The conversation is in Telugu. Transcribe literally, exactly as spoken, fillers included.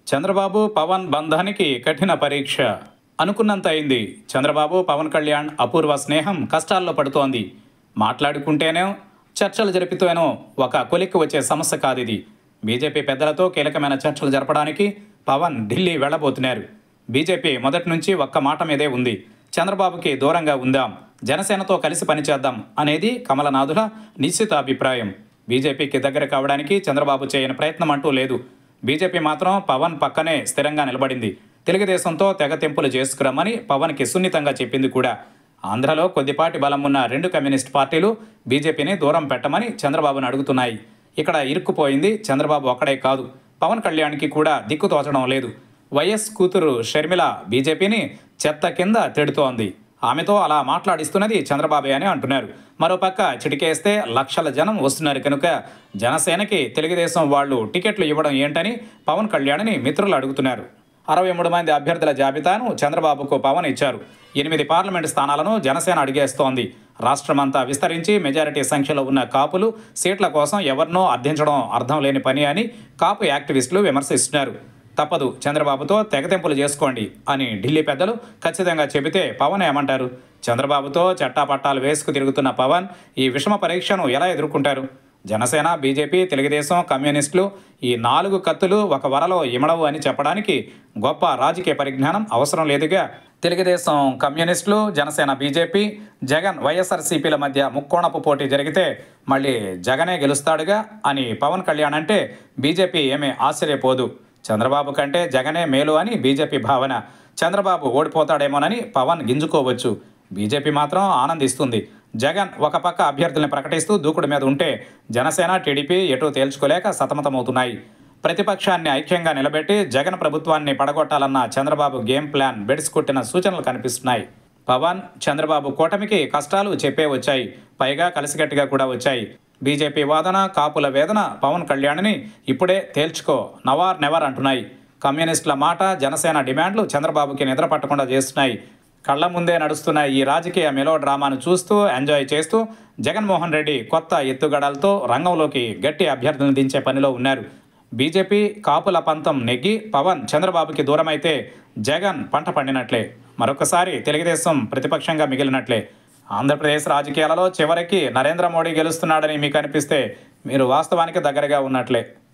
చంద్రబాబు పవన్ బంధానికి కఠిన పరీక్ష. అనుకున్నంత అయింది. చంద్రబాబు పవన్ కళ్యాణ్ అపూర్వ స్నేహం కష్టాల్లో పడుతోంది. మాట్లాడుకుంటేనో చర్చలు జరిపితేనో ఒక కొలిక్కి వచ్చే సమస్య కాదిది. బీజేపీ పెద్దలతో కీలకమైన చర్చలు జరపడానికి పవన్ ఢిల్లీ వెళ్లబోతున్నారు. బీజేపీ మొదటి నుంచి ఒక్క మాట మీదే ఉంది. చంద్రబాబుకి దూరంగా ఉందాం, జనసేనతో కలిసి పనిచేద్దాం అనేది కమలనాథుల నిశ్చిత అభిప్రాయం. బీజేపీకి దగ్గర కావడానికి చంద్రబాబు చేయని ప్రయత్నం అంటూ లేదు. బీజేపీ మాత్రం పవన్ పక్కనే స్థిరంగా నిలబడింది. తెలుగుదేశంతో తెగ తెంపులు చేసుకురమ్మని పవన్కి సున్నితంగా చెప్పింది కూడా. ఆంధ్రలో కొద్దిపాటి బలం ఉన్న రెండు కమ్యూనిస్ట్ పార్టీలు బీజేపీని దూరం పెట్టమని చంద్రబాబును అడుగుతున్నాయి. ఇక్కడ ఇరుక్కుపోయింది చంద్రబాబు ఒక్కడే కాదు, పవన్ కళ్యాణ్కి కూడా దిక్కు తోచడం లేదు. వైఎస్ కూతురు షర్మిల బీజేపీని చెత్త కింద తిడుతోంది. ఆమెతో అలా మాట్లాడిస్తున్నది చంద్రబాబే అని అంటున్నారు. మరోపక్క చిటికేస్తే లక్షల జనం వస్తున్నారు కనుక జనసేనకి తెలుగుదేశం వాళ్ళు టికెట్లు ఇవ్వడం ఏంటని పవన్ కళ్యాణ్ని మిత్రులు అడుగుతున్నారు. అరవై మూడు మంది అభ్యర్థుల జాబితాను చంద్రబాబుకు పవన్ ఇచ్చారు. ఎనిమిది పార్లమెంటు స్థానాలను జనసేన అడిగేస్తోంది. రాష్ట్రమంతా విస్తరించి మెజారిటీ సంఖ్యలో ఉన్న కాపులు సీట్ల కోసం ఎవరినో అర్థించడం అర్థం లేని పని అని కాపు యాక్టివిస్టులు విమర్శిస్తున్నారు. తప్పదు, చంద్రబాబుతో తెగతెంపులు చేసుకోండి అని ఢిల్లీ పెద్దలు ఖచ్చితంగా చెబితే పవన్ ఏమంటారు? చంద్రబాబుతో చట్టాపట్టాలు వేసుకు తిరుగుతున్న పవన్ ఈ విషమ పరీక్షను ఎలా ఎదుర్కొంటారు? జనసేన, బీజేపీ, తెలుగుదేశం, కమ్యూనిస్టులు ఈ నాలుగు కత్తులు ఒక వరలో ఇమడవు అని చెప్పడానికి గొప్ప రాజకీయ పరిజ్ఞానం అవసరం లేదుగా. తెలుగుదేశం, కమ్యూనిస్టులు, జనసేన, బీజేపీ, జగన్, వైఎస్ఆర్సీపీల మధ్య ముక్కోణపు పోటీ జరిగితే మళ్ళీ జగనే గెలుస్తాడుగా అని పవన్ కళ్యాణ్ అంటే బీజేపీ ఏమీ ఆశ్చర్యపోదు. చంద్రబాబు కంటే జగనే మేలు అని బీజేపీ భావన. చంద్రబాబు ఓడిపోతాడేమోనని పవన్ గింజుకోవచ్చు. బీజేపీ మాత్రం ఆనందిస్తుంది. జగన్ ఒక పక్క అభ్యర్థుల్ని ప్రకటిస్తూ దూకుడు మీద ఉంటే జనసేన, టీడీపీ ఎటూ తేల్చుకోలేక సతమతమవుతున్నాయి. ప్రతిపక్షాన్ని ఐక్యంగా నిలబెట్టి జగన్ ప్రభుత్వాన్ని పడగొట్టాలన్న చంద్రబాబు గేమ్ ప్లాన్ బెడిసి కొట్టిన సూచనలు కనిపిస్తున్నాయి. పవన్, చంద్రబాబు కూటమికి కష్టాలు చెప్పే వచ్చాయి, పైగా కలిసికట్టుగా కూడా వచ్చాయి. బీజేపీ వాదన, కాపుల వేదన పవన్ కళ్యాణ్ని ఇప్పుడే తేల్చుకో నవార్ నెవర్ అంటున్నాయి. కమ్యూనిస్టుల మాట, జనసేన డిమాండ్లు చంద్రబాబుకి నిద్ర పట్టకుండా చేస్తున్నాయి. కళ్ల ముందే నడుస్తున్న ఈ రాజకీయ మెలో డ్రామాను చూస్తూ ఎంజాయ్ చేస్తూ జగన్మోహన్ రెడ్డి కొత్త ఎత్తుగడలతో రంగంలోకి గట్టి అభ్యర్థులను దించే పనిలో ఉన్నారు. బీజేపీ కాపుల పంతం నెగ్గి పవన్ చంద్రబాబుకి దూరమైతే జగన్ పంట పండినట్లే, మరొకసారి తెలుగుదేశం ప్రతిపక్షంగా మిగిలినట్లే. ఆంధ్రప్రదేశ్ రాజకీయాలలో చివరికి నరేంద్ర మోడీ గెలుస్తున్నాడని మీకు అనిపిస్తే మీరు వాస్తవానికి దగ్గరగా ఉన్నట్లే.